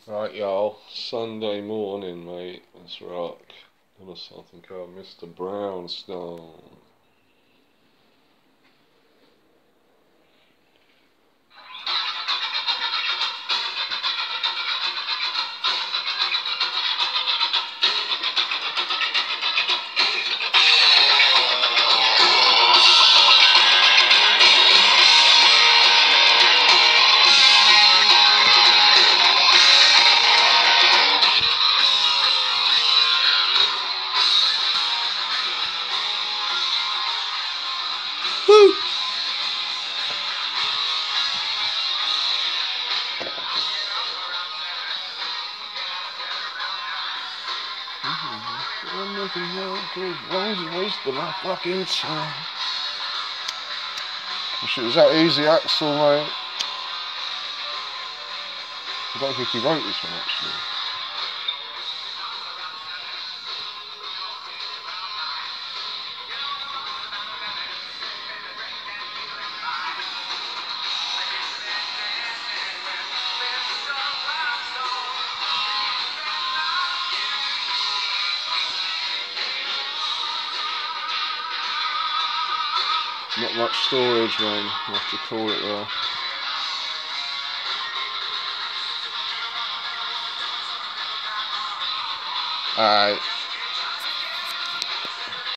Right, y'all. Sunday morning, mate. Let's rock. On something called Mr. Brownstone. Woo! I'm making no good. Why wasting my fucking time? Wish it was that easy, Axel, mate. I don't think he wrote this one, actually. Not much storage, man. I have to call it there. Alright.